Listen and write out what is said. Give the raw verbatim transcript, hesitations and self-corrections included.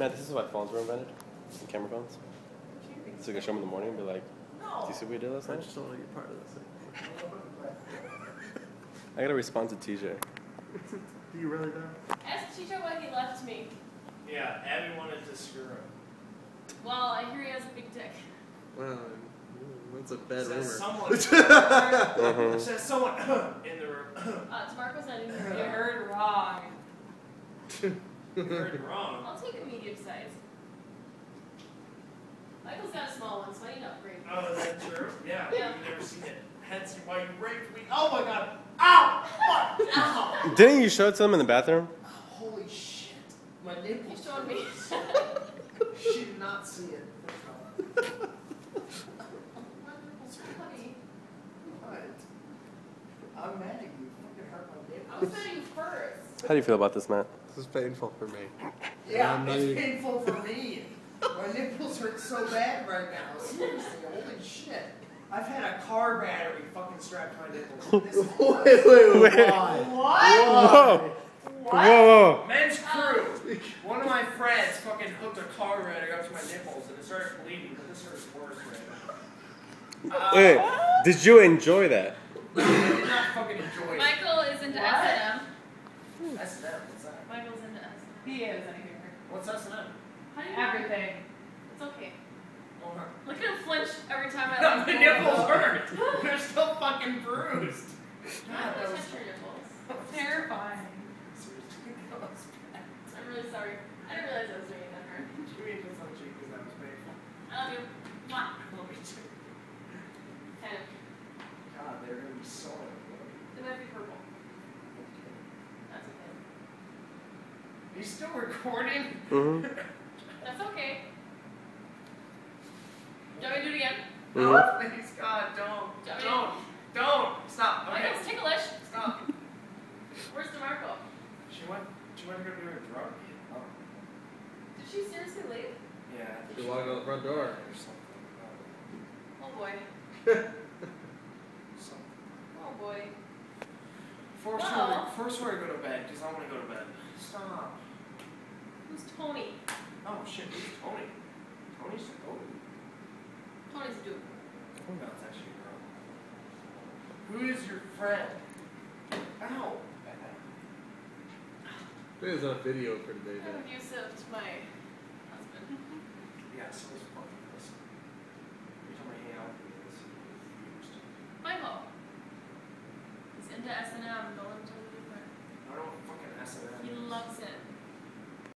Matt, this is why phones were invented. Camera phones. So you can show them in the morning and be like, do you see what we did last night? I just don't want to be part of this thing. I gotta respond to T J. Do you really though? Ask Chicho why he left me. Yeah, Abby wanted to screw him. Well, I hear he has a big dick. Well, that's a bad Says rumor. someone. uh-huh. Says someone in the room. Uh, DeMarco's not in here. You heard wrong. You heard wrong. I'll take a medium size. Michael's got a small one, so I need to upgrade. Oh, is that true? Yeah, Yeah. you've never seen it. Hence why you raped me. Oh my god. Ow! Fuck! Ow! Didn't you show it to them in the bathroom? Holy shit. My You nipples. showed me. She did not see it. My nipples are funny. What? I'm mad at you. You fucking hurt my nipples. I was betting you first. How do you feel about this, Matt? This is painful for me. Yeah, I'm not it's even- painful for me. My nipples hurt so bad right now. Seriously, holy shit. I've had a car battery fucking strapped to my nipples. This is Wait, wait, Wait. why? What? Whoa! What? Whoa, whoa! Men's crew. One of my friends fucking hooked a car battery up to my nipples and it started bleeding, but this hurts worse right now. Uh, Wait, did you enjoy that? I did not fucking enjoy it. Michael is into What? S and M. S and M, what's that? Michael's into S and M. He is, I hear. What's S and M? How do you know? Everything. It's okay. Oh, her. Look at him flinch every time I No, like my pull nipples them. hurt. They're still fucking bruised. God, God, that was touch your nipples. Terrifying. seriously, that was bad. I'm really sorry. I didn't realize I was doing that hurt. Give me a kiss on the cheek because that was painful. I love you. Mwah. Let me check. Kind of. God, they're gonna be so annoying. It might be purple. That's okay. Are you still recording? Mm-hmm. That's okay. Do you want me to do it again? Mm-hmm. No, please, God, don't. Do you want me Don't. Don't. Stop. to- Okay. Michael's ticklish. Stop. Where's DeMarco? She went. She went to go do her drug. Oh. Did she seriously leave? Yeah. I think She walked out the front door. Or something. Oh boy. Something. Oh boy. Force Well. her. Force her to go to bed because I want to go to bed. Stop. Who's Tony? Oh shit. Who's Tony? Tony's Tony. Tony's a dude. Oh, no, it's actually a girl. Who is your friend? Ow. There's a video for today, I'm man. abusive to my husband. Yeah, so it's fucking